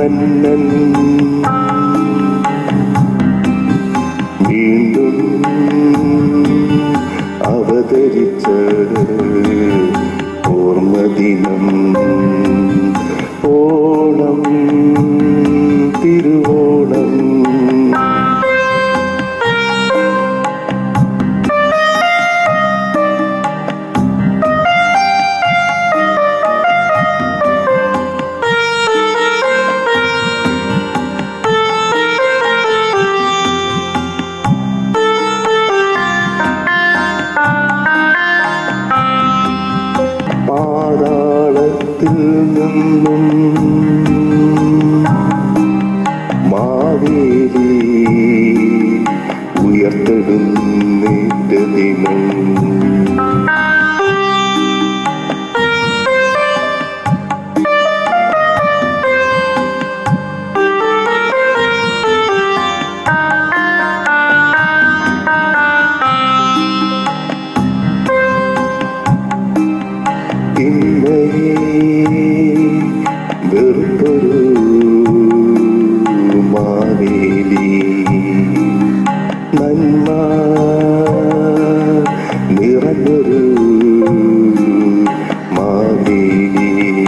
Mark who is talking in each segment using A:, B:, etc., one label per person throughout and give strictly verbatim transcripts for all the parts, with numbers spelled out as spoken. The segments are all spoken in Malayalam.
A: മന്നൻ വീണ്ടും അവതരിച്ച ഓർമ്മദിനം ഓണം തിരുവോണം പാതാളത്തിൽ നിന്നും മാവേലി ഉയർത്തെഴുന്നേറ്റ ദിനം വെറുപ്പൊരു മാവേലി നന്മ നിറഞ്ഞൊരു മാവേലി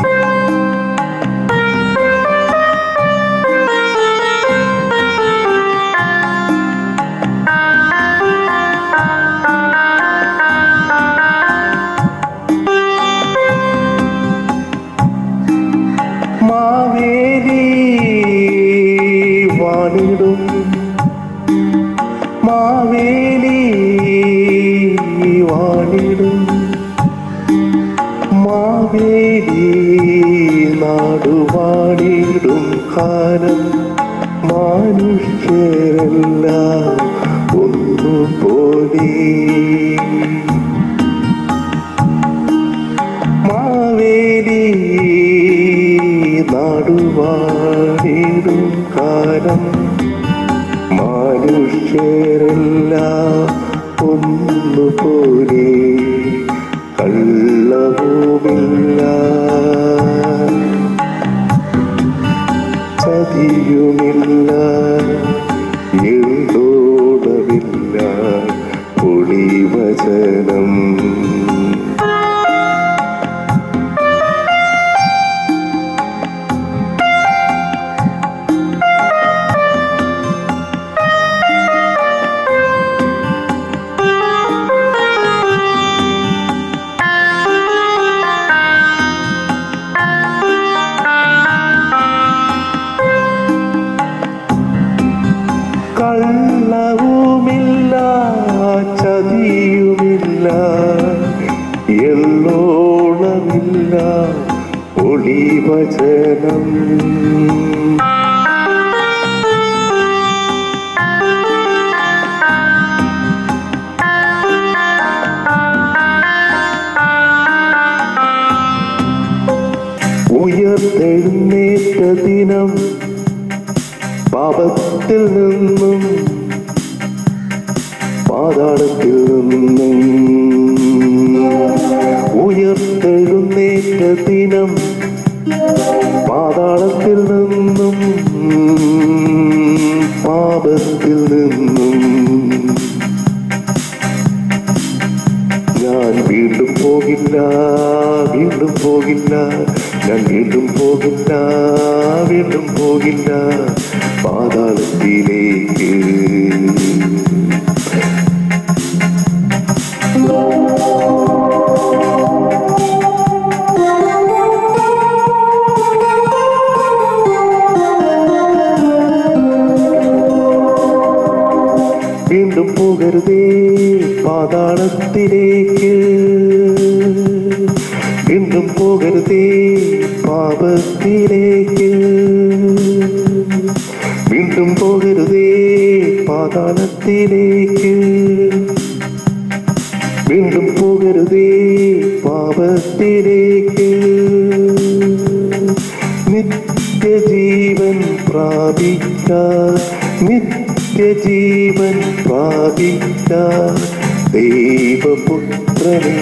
A: മാവേലി വാണിടും മാവേലി വാണിടും മാവേലി നാടുവാണിടും കാലം മനുഷ്യരെല്ലാം ഒന്നുപോലെ മാവേലി നാടുവാണിടും കാലം മനുഷ്യരെല്ലാം ഒന്നുപോലെ കള്ളവുമില്ല ചതിയുമില്ല എഴുതോടമില്ല പൊളിവചനം കള്ളവുമില്ല ചതിയുമില്ല എള്ളോളമില്ല ഒളിവചനം ഉയർത്തെഴുന്നേറ്റ ദിനം പാപത്തിൽ നിന്നും പാതാളത്തിൽ നിന്നും ഉയർത്തെഴുന്നേറ്റ ദിനം പാതാളത്തിൽ നിന്നും പാപത്തിൽ നിന്നും ഞാൻ വീണ്ടും പോകില്ല വീണ്ടും പോകില്ല ഞാൻ വീണ്ടും പോകില്ല വീണ്ടും പോകില്ല പാതാളത്തിലേക്ക് വീണ്ടും പോകരുതേ പാതാളത്തിലേക്ക് വീണ്ടും പോകരുതേ പാപത്തിലേക്ക് വീണ്ടും പോകരുതേ പാതാളത്തിലേക്ക് വീണ്ടും പോകരുതേ പാപത്തിലേക്ക് നിത്യജീവൻ പ്രാപിക്കാൻ നിത്യജീവൻ പ്രാപിക്കാൻ ദൈവപുത്രനേ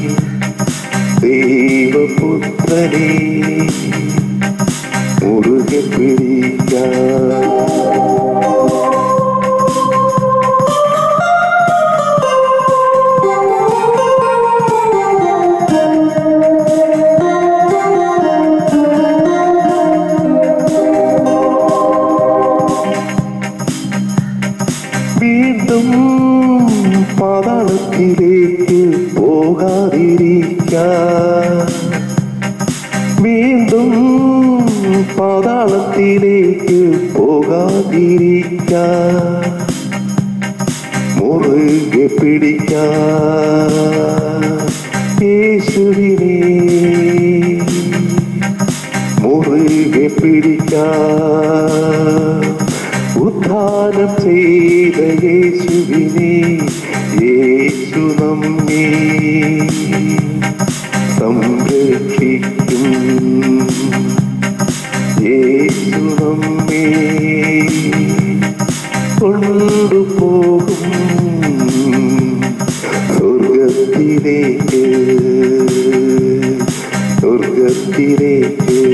A: ദൈവപുത്രനേ ഒരു മുറുകെ പിടിക്കാം. വീണ്ടും പാതാളത്തിലേക്ക് പോകാതിരിക്കാൻ, വീണ്ടും പാതാളത്തിലേക്ക് പോകാതിരിക്കാൻ മുറുകെ പിടിക്കാൻ യേശുവിനെ, മുറുകെ പിടിക്കാൻ ഉദ്ധാനം ചെയ്ത യേശുവിനെ. യേശു നമ്മെ സംരക്ഷിക്കും, യേശു നമ്മെ കൊണ്ടുപോകും സ്വർഗത്തിലേക്ക്, സ്വർഗത്തിലേക്ക്.